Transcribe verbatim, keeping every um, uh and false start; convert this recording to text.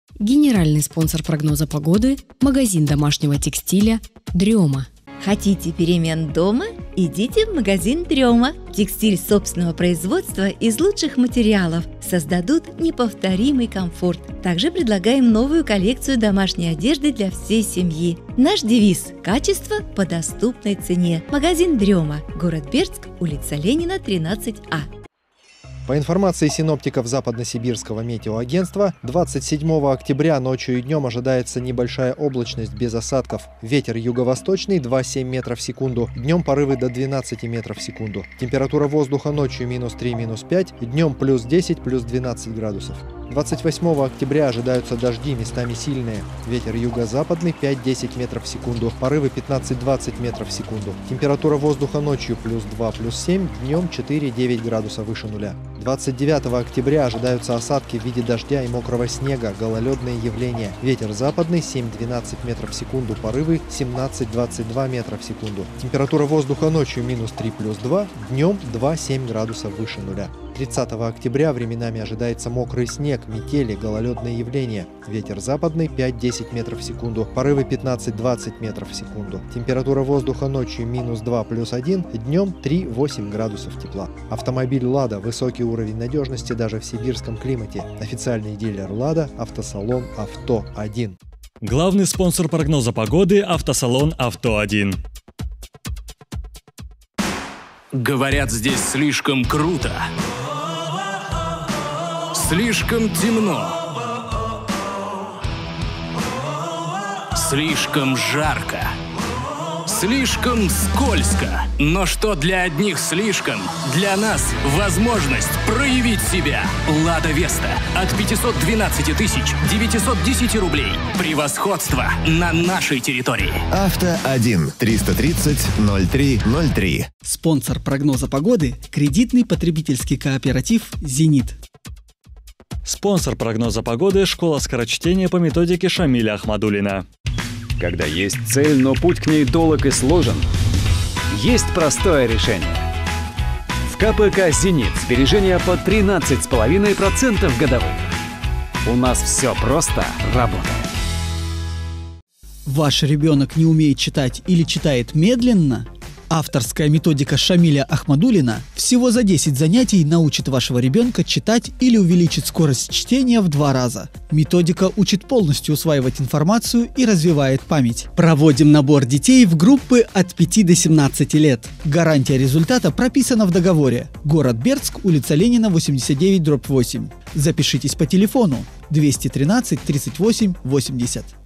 Генеральный спонсор прогноза погоды – магазин домашнего текстиля «Дрема». Хотите перемен дома? Идите в магазин «Дрема». Текстиль собственного производства из лучших материалов создадут неповторимый комфорт. Также предлагаем новую коллекцию домашней одежды для всей семьи. Наш девиз – качество по доступной цене. Магазин «Дрема», город Бердск, улица Ленина, тринадцать А. По информации синоптиков Западно-Сибирского метеоагентства, двадцать седьмого октября ночью и днем ожидается небольшая облачность без осадков. Ветер юго-восточный два и семь метров в секунду, днем порывы до двенадцати метров в секунду. Температура воздуха ночью минус три, минус пять, днем плюс десять, плюс двенадцать градусов. двадцать восьмого октября ожидаются дожди, местами сильные. Ветер юго-западный пять - десять метров в секунду, порывы пятнадцать - двадцать метров в секунду. Температура воздуха ночью плюс два, плюс семь, днем четыре - девять градусов выше нуля. двадцать девятого октября ожидаются осадки в виде дождя и мокрого снега, гололедные явления. Ветер западный семь - двенадцать метров в секунду, порывы семнадцать - двадцать два метра в секунду. Температура воздуха ночью минус три, плюс два, днем два - семь градусов выше нуля. тридцатого октября временами ожидается мокрый снег, метели, гололедные явления. Ветер западный пять - десять метров в секунду, порывы пятнадцать - двадцать метров в секунду. Температура воздуха ночью минус два, плюс один, днем три - восемь градусов тепла. Автомобиль «Лада» – высокий уровень надежности даже в сибирском климате. Официальный дилер «Лада» – автосалон «Авто один». Главный спонсор прогноза погоды – автосалон «Авто один». Говорят, здесь слишком круто. Слишком темно. Слишком жарко. Слишком скользко. Но что для одних слишком, для нас возможность проявить себя. Лада Веста от пятисот двенадцати тысяч девятисот десяти рублей. Превосходство на нашей территории. Авто один триста тридцать ноль три ноль три. Спонсор прогноза погоды – кредитный потребительский кооператив «Зенит». Спонсор прогноза погоды – школа скорочтения по методике Шамиля Ахмадуллина. Когда есть цель, но путь к ней долг и сложен, есть простое решение. В ка пэ ка «Зенит» сбережения по тринадцать целых пять десятых процента годовых. У нас все просто работает. Ваш ребенок не умеет читать или читает медленно? Авторская методика Шамиля Ахмадуллина всего за десять занятий научит вашего ребенка читать или увеличит скорость чтения в два раза. Методика учит полностью усваивать информацию и развивает память. Проводим набор детей в группы от пяти до семнадцати лет. Гарантия результата прописана в договоре. Город Бердск, улица Ленина, восемьдесят девять, дробь восемь. Запишитесь по телефону двести тринадцать тридцать восемь восемьдесят.